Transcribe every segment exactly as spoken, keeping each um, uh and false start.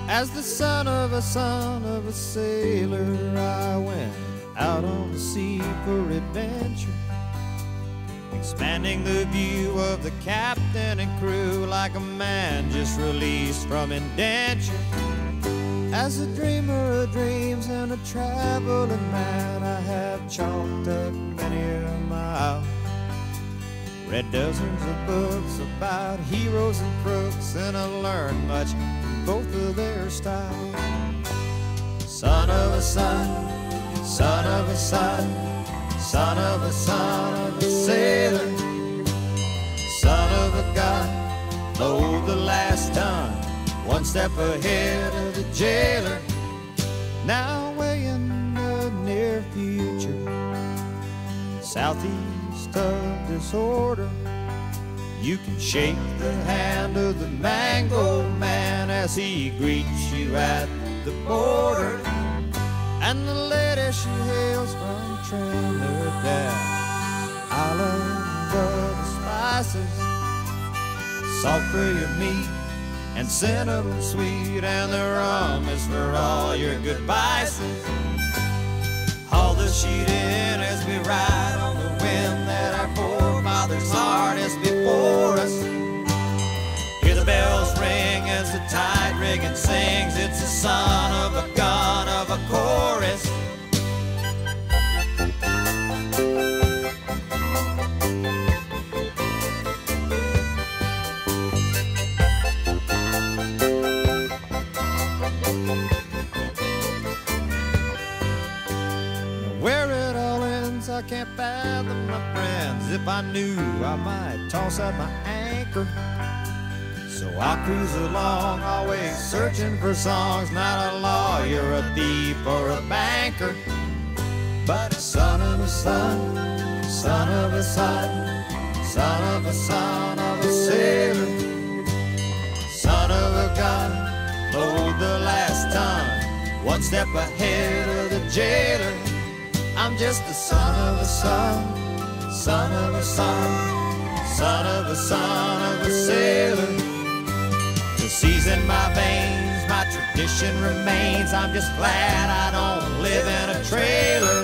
As the son of a son of a sailor, I went out on the sea for adventure, expanding the view of the captain and crew like a man just released from indenture. As a dreamer of dreams and a traveling man, I have chalked up many a mile, read dozens of books about heroes and crooks, and I learned much from both of their styles. Son of a son, son of a son, son of a son of a sailor, son of a god, load the last ton, one step ahead of the jailer. Now way in the near future, southeast of disorder, you can shake the hand of the mango man as he greets you at the border. And the lady she hails from Trinidad, island of the spices, salt for your meat and cinnamon sweet, and the rum is for all your good vices. Haul the sheet in as we ride on the wind that our forefathers harnessed before us. Hear the bells ring as the tide rigging sings. It's the son of a gun of a chorus. Where it all ends, I can't fathom, my friends. If I knew, I might toss out my anchor. So I cruise along, always searching for songs. Not a lawyer, a thief, or a banker, but son of a son, son of a son, son of a son of a sailor, son of a gun, load the last ton, one step ahead of the jailer. I'm just the son of a son, son of a son, son of a son of a sailor. The sea's in my veins, my tradition remains. I'm just glad I don't live in a trailer.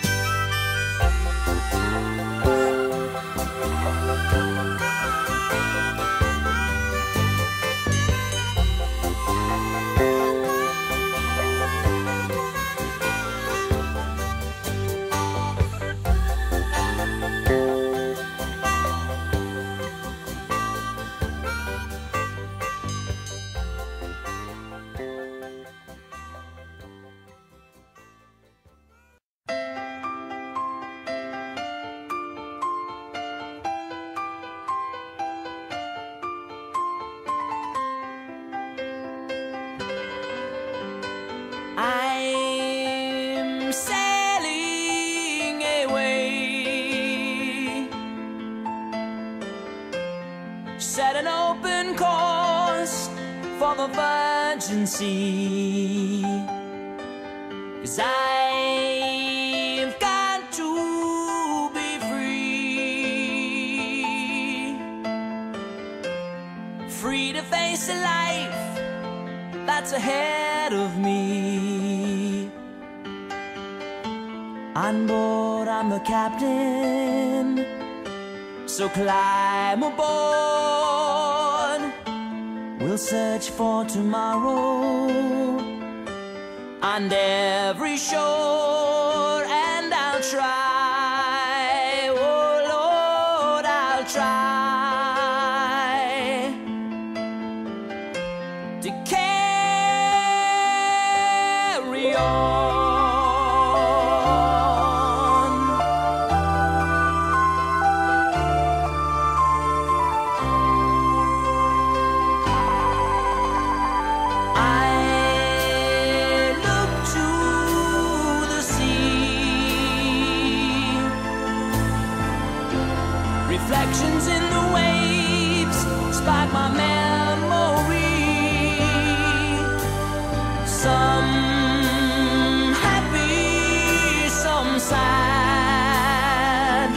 I'm sailing away, set an open course for the virgin sea, 'cause I've got to be free, free to face a life that's ahead of me. On board, I'm the captain, so climb aboard. We'll search for tomorrow on every shore, and I'll try, oh Lord, I'll try to carry on. Reflections in the waves spark my memory. Some happy, some sad.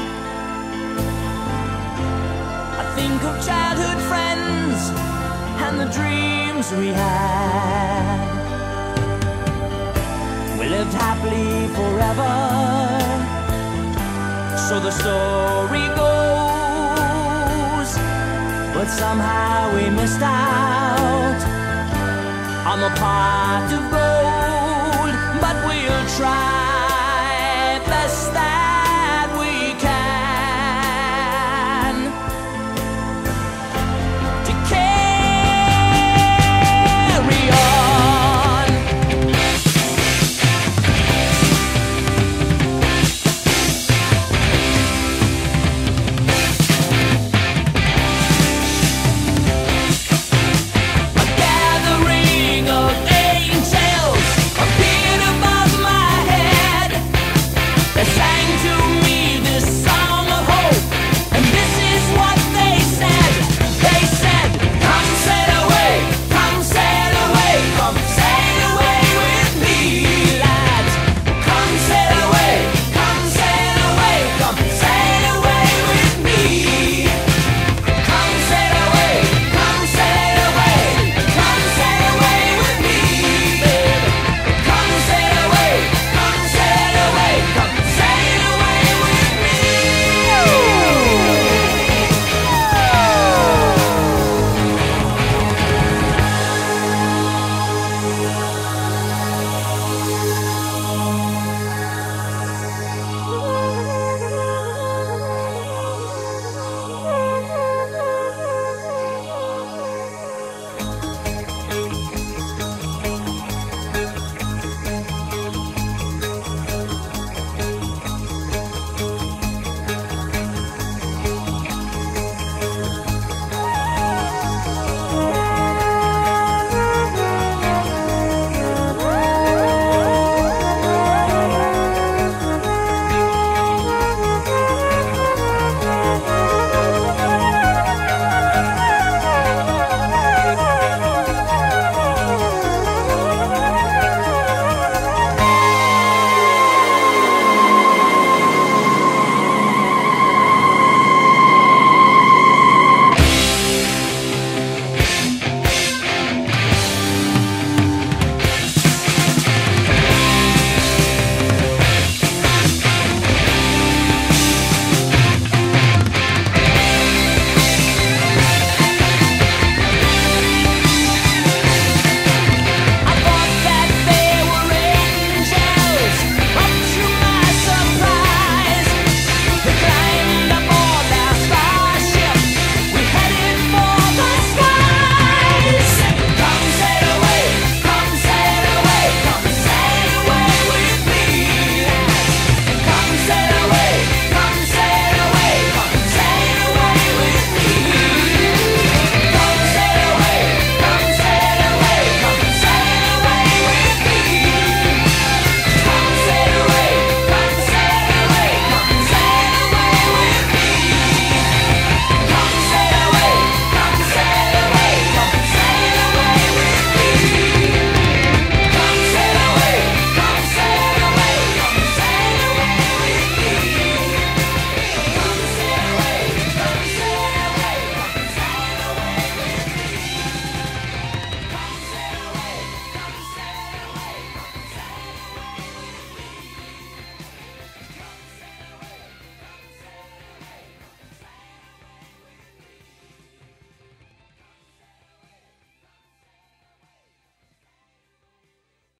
I think of childhood friends and the dreams we had. forever. So the story goes, but somehow we missed out on the pot of gold. But we'll try.